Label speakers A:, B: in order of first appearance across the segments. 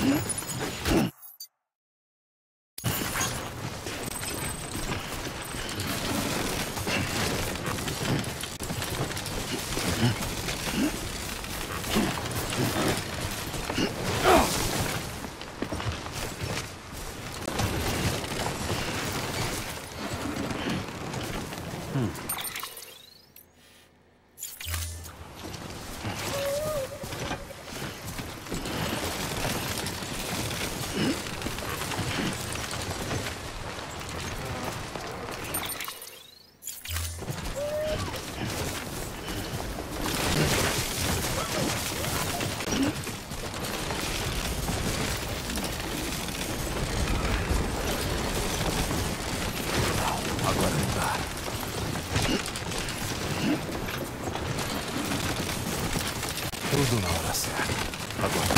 A: Tudo na hora certa. Agora.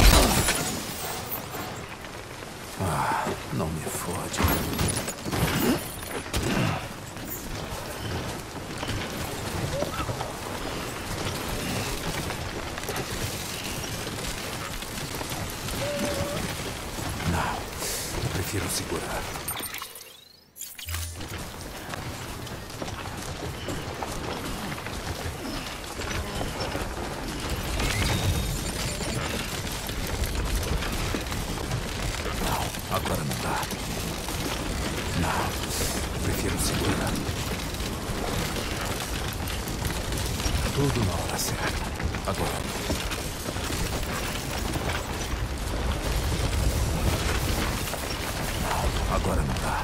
A: Ah, não me fode. Não, eu prefiro segurar. Agora não dá. Não, eu prefiro segurar. Tudo na hora certa. Agora. Não, agora não dá.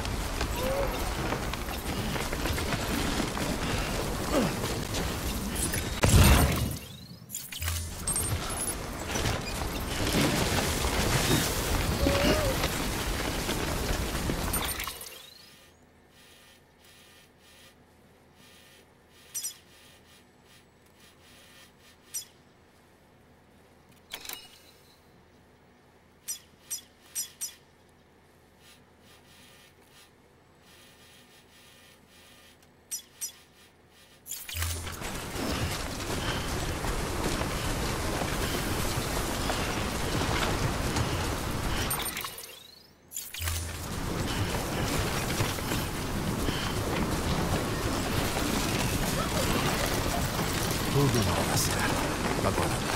A: Tudo na hora certa. Agora.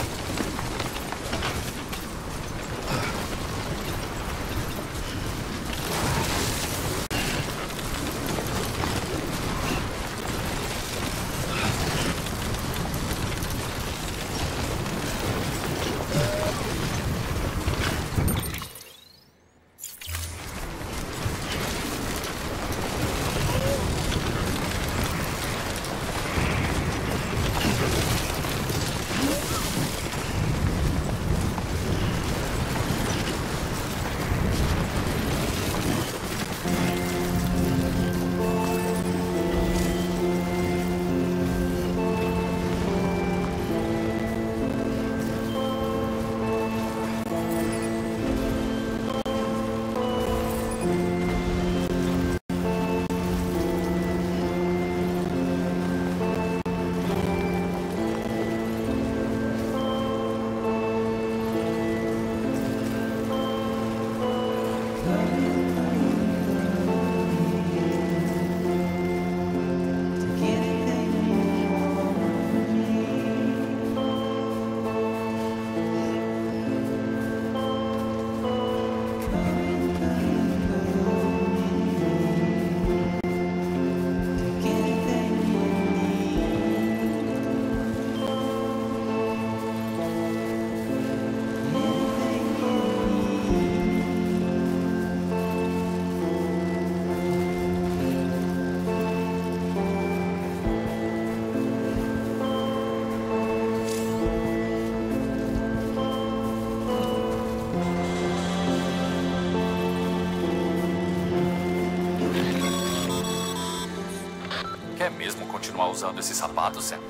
B: Quer mesmo continuar usando esse sapato, Sam?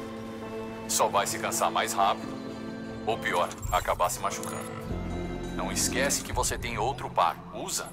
B: Só vai se cansar mais rápido. Ou pior, acabar se machucando. Não esquece que você tem outro par. Usa.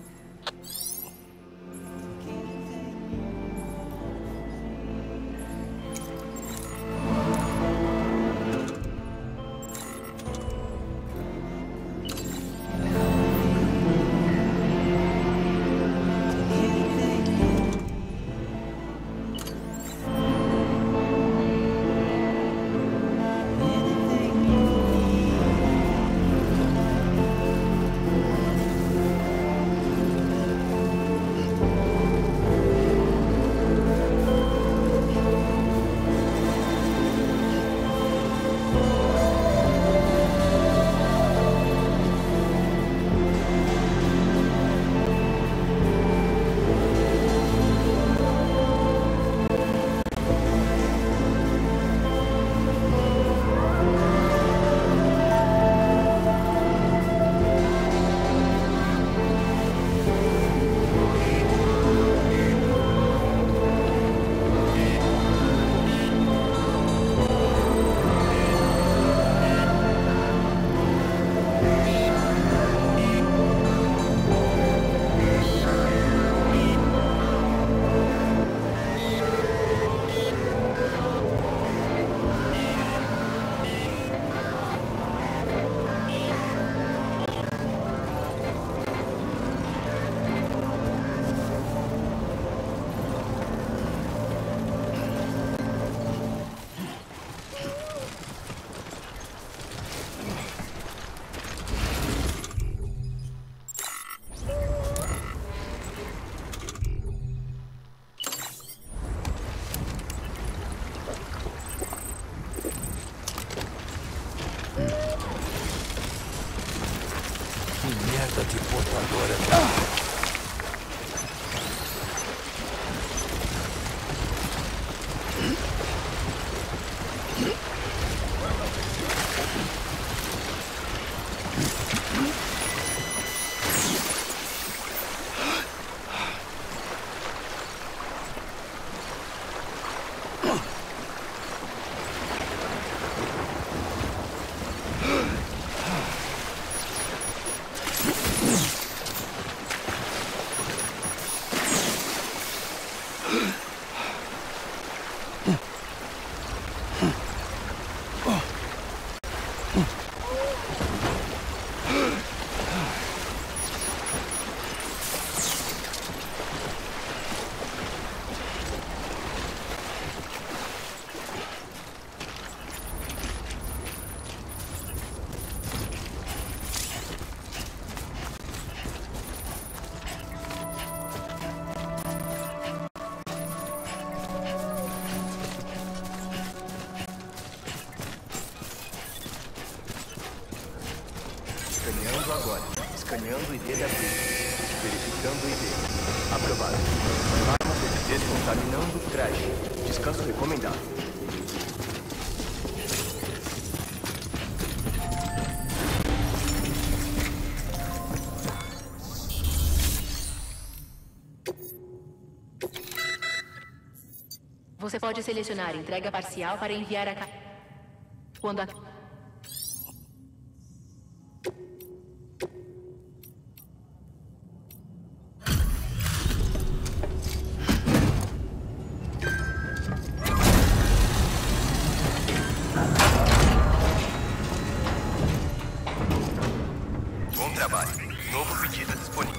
A: merda de portadora.
C: Escaneando agora. Escaneando o ID da briga. Verificando o ID. Aprovado. Arma descontaminando o traje. Descanso recomendado.
D: Você pode selecionar entrega parcial para enviar a quando a
C: Bom trabalho. Novo pedido disponível.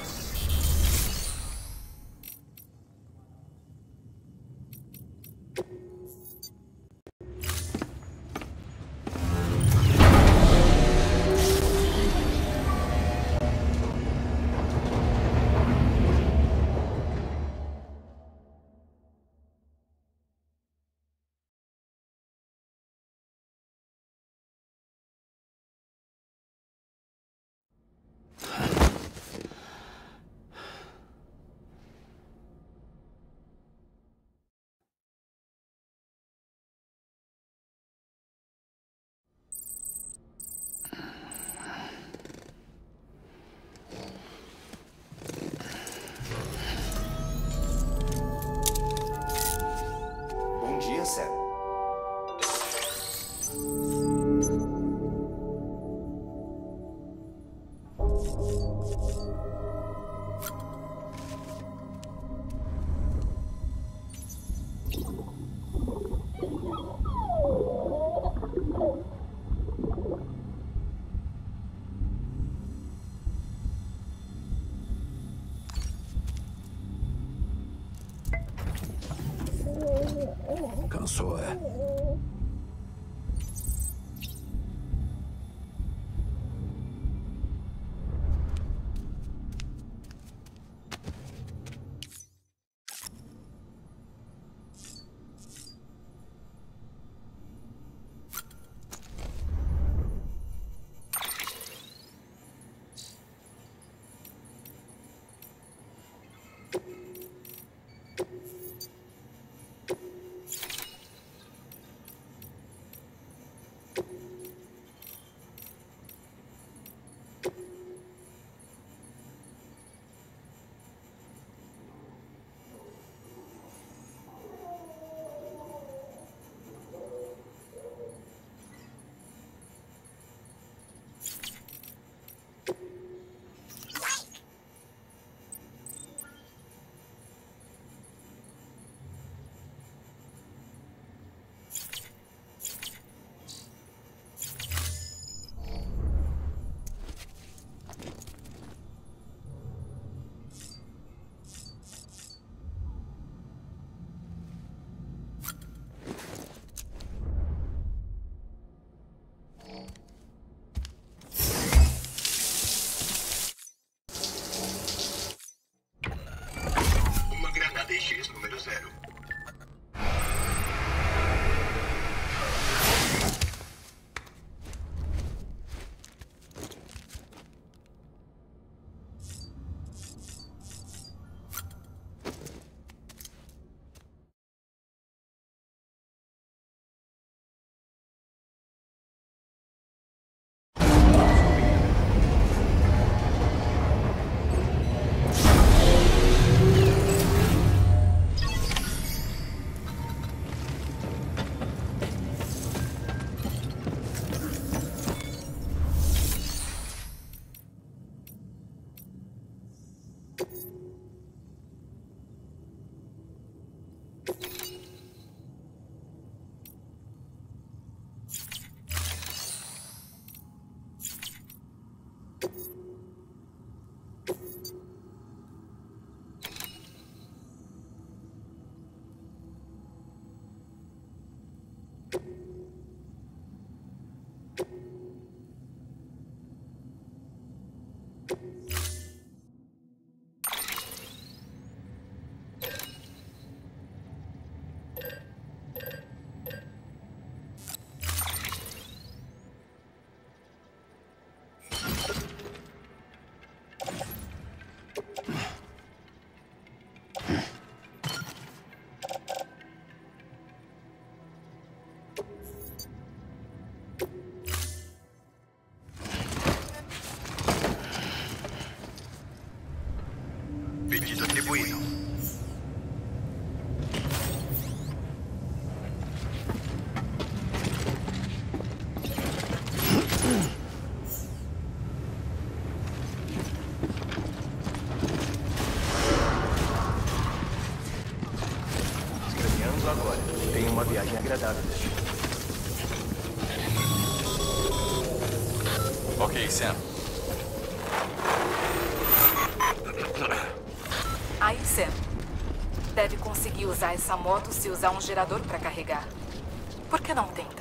B: Ok, Sam.
E: Aí, Sam. Deve conseguir usar essa moto se usar um gerador para carregar. Por que não tenta?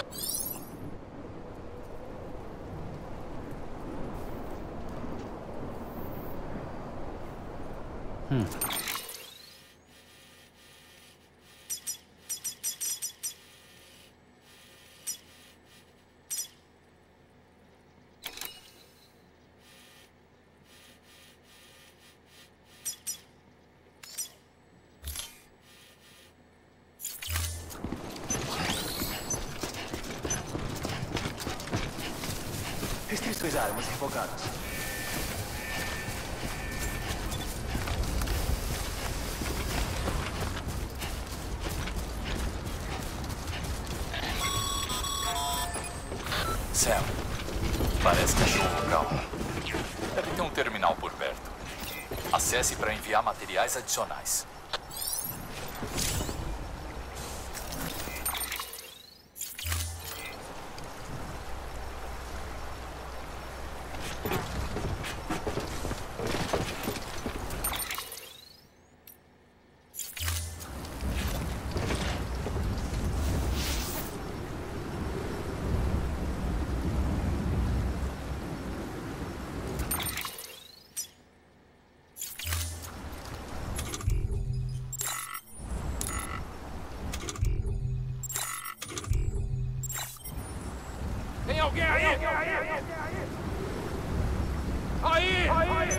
C: Restrições a armas revogadas.
B: Sam, parece que achou o local. Deve ter um terminal por perto. Acesse para enviar materiais adicionais.
A: Tem alguém aí? Aí!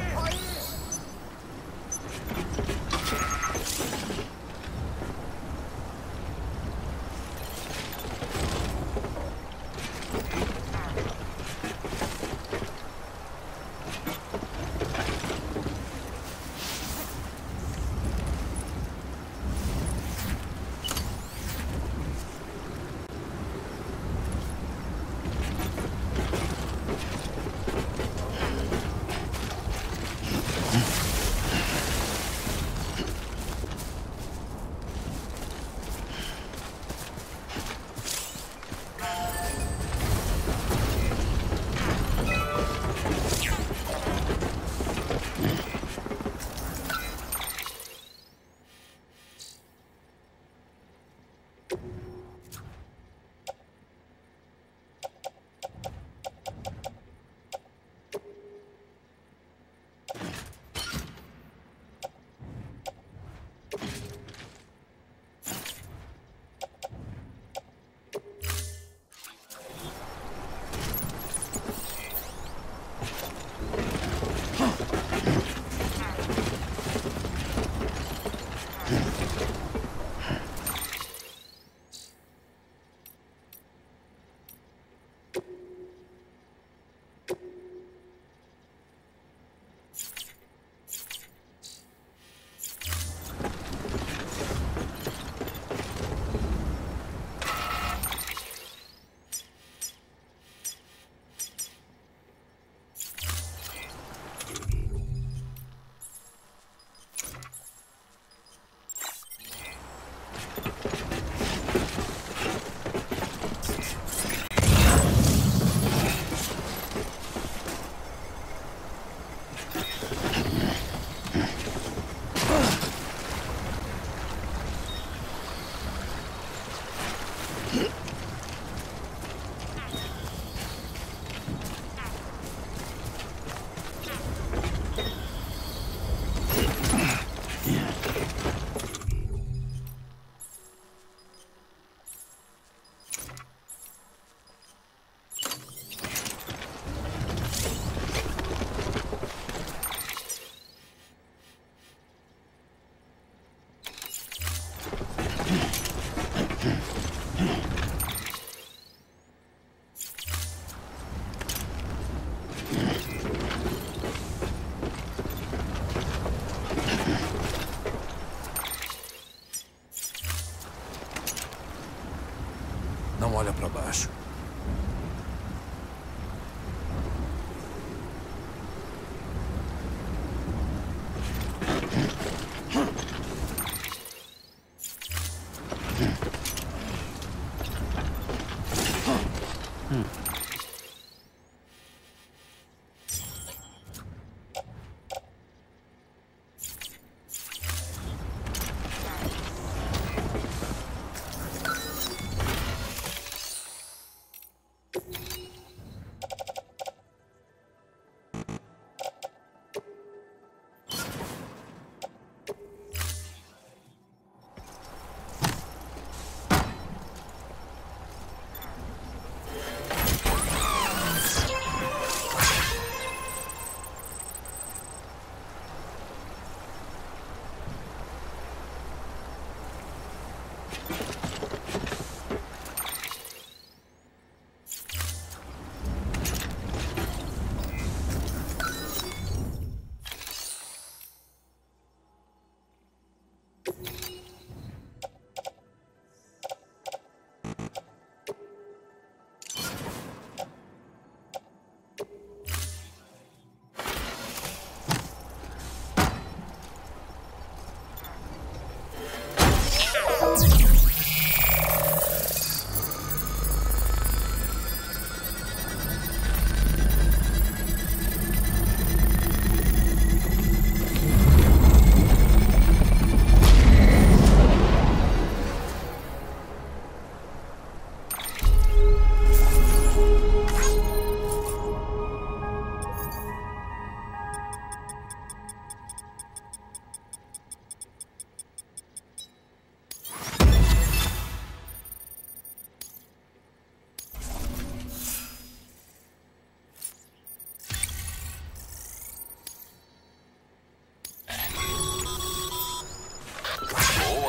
A: Não olha para baixo.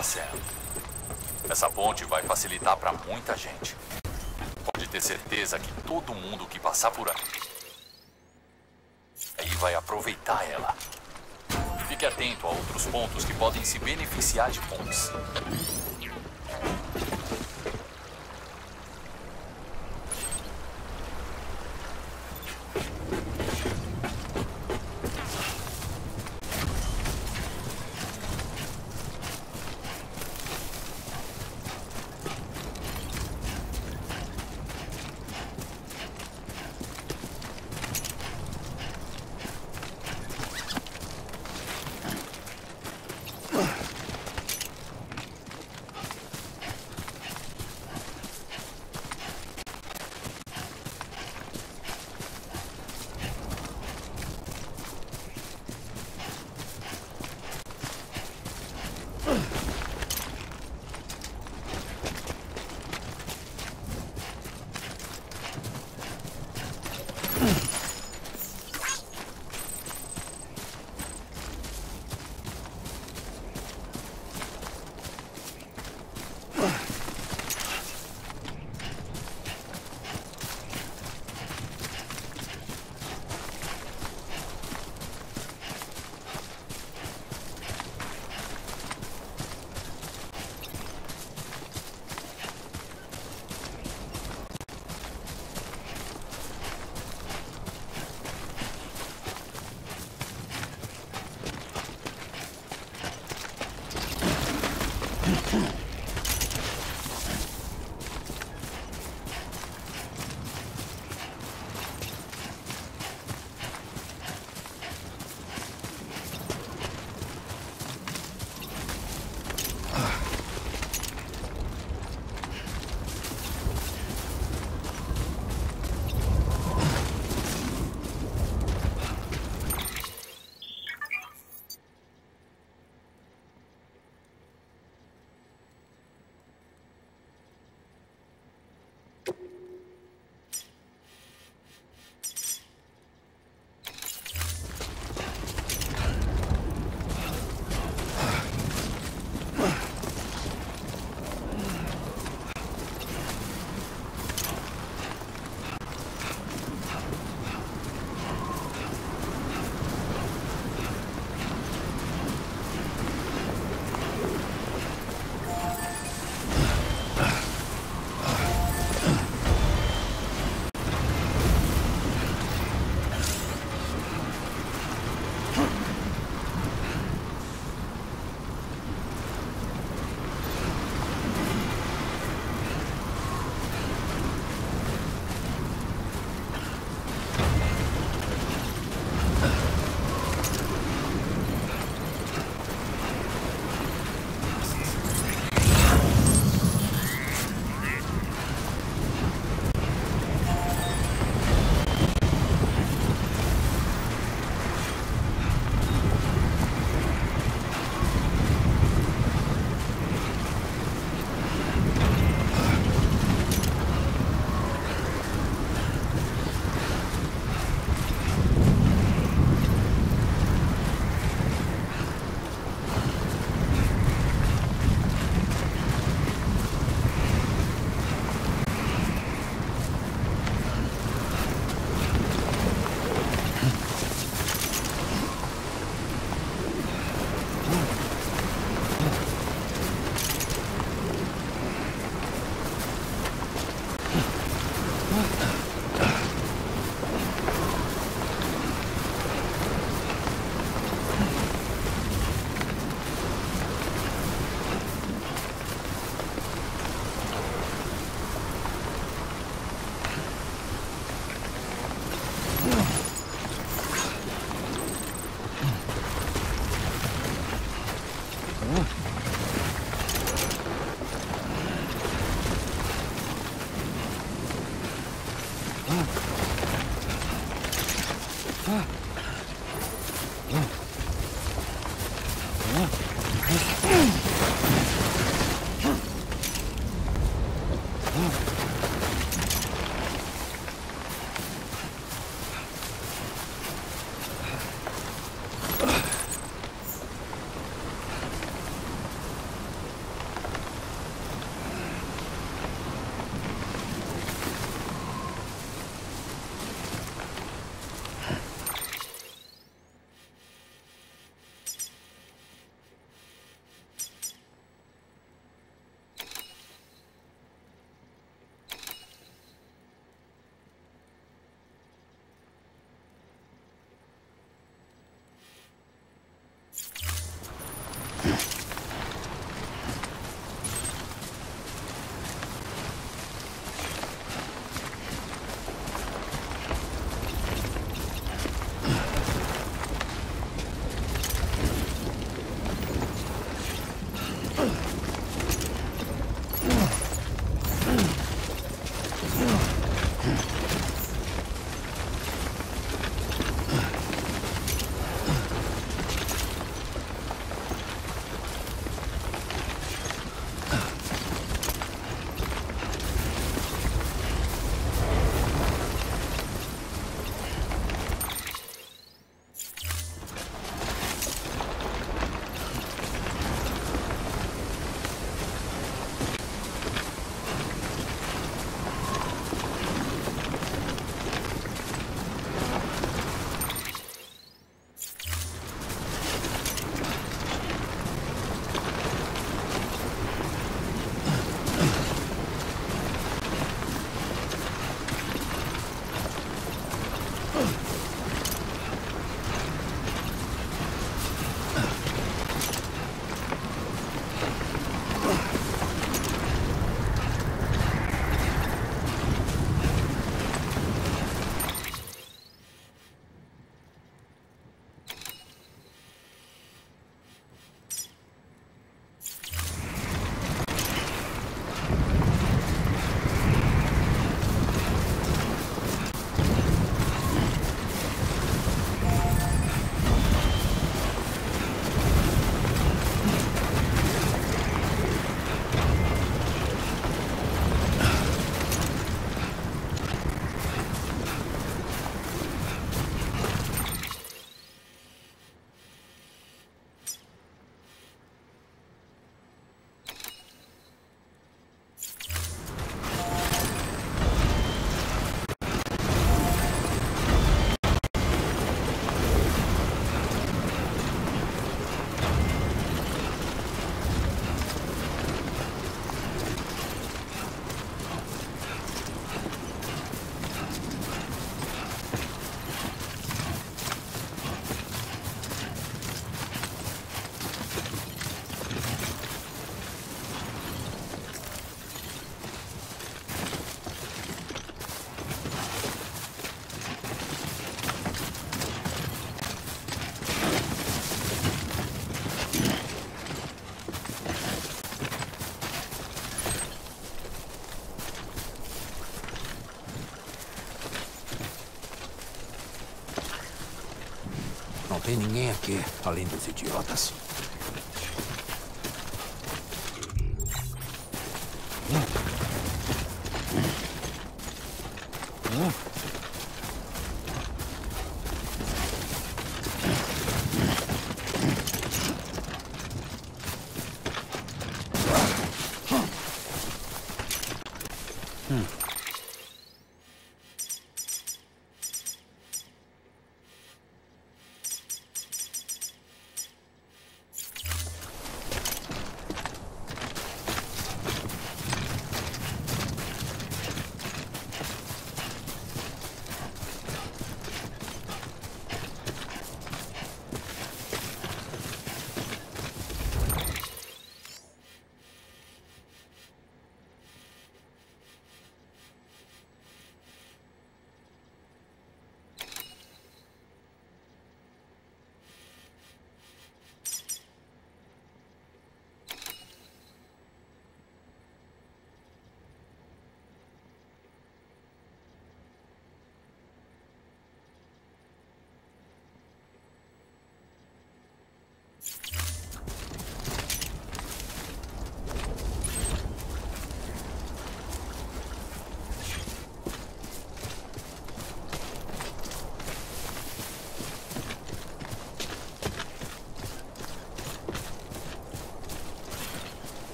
B: boa, Sam. Essa ponte vai facilitar para muita gente. Pode ter certeza que todo mundo que passar por aqui aí vai aproveitar ela. Fique atento a outros pontos que podem se beneficiar de pontes.
A: Não tem ninguém aqui, além dos idiotas.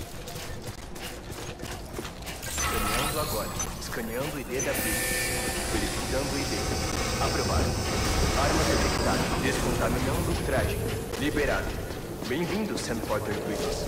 C: Escaneando agora. Escaneando o ID da pista. Verificando o ID. Aprovado. Arma detectada. Descontaminando o traje. Liberado. Bem-vindo, Sam Porter Bridges.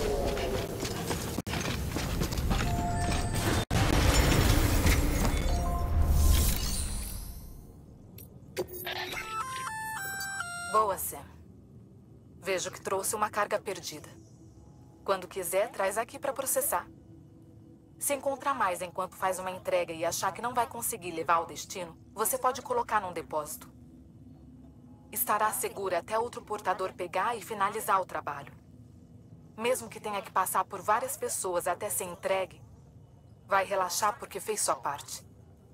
E: Boa, Sam. Vejo que trouxe uma carga perdida. Quando quiser, traz aqui para processar. Se encontrar mais enquanto faz uma entrega e achar que não vai conseguir levar ao destino, você pode colocar num depósito. Estará segura até outro portador pegar e finalizar o trabalho. Mesmo que tenha que passar por várias pessoas até ser entregue, vai relaxar porque fez sua parte.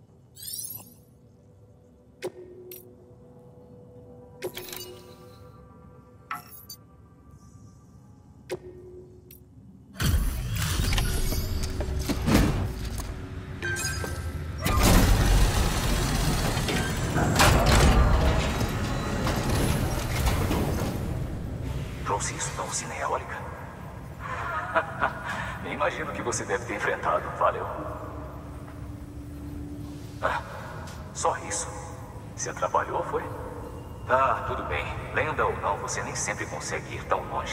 B: Trouxe isso da usina eólica? Imagino que você deve ter enfrentado. Valeu. Ah, só isso? Você atrapalhou, foi? Ah, tudo bem. Lenda ou não, você nem sempre consegue ir tão longe.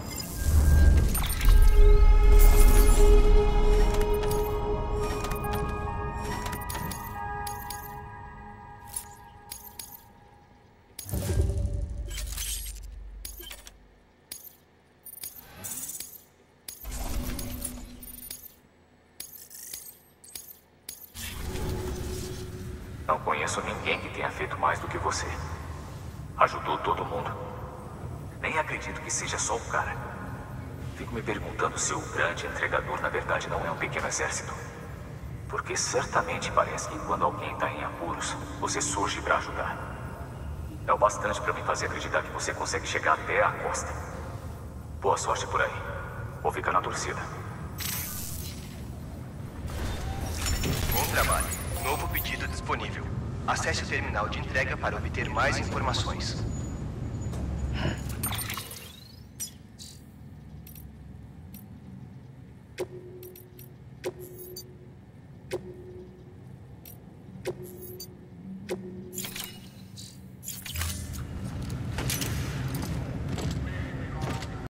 B: Não conheço ninguém que tenha feito mais do que você. Ajudou todo mundo. Nem acredito que seja só um cara. Fico me perguntando se o grande entregador na verdade não é um pequeno exército. Porque certamente parece que quando alguém está em apuros, você surge para ajudar. É o bastante para me fazer acreditar que você consegue chegar até a costa. Boa sorte por aí. Vou ficar na torcida.
C: Bom trabalho. Novo pedido disponível. Acesse o terminal de entrega para obter mais informações.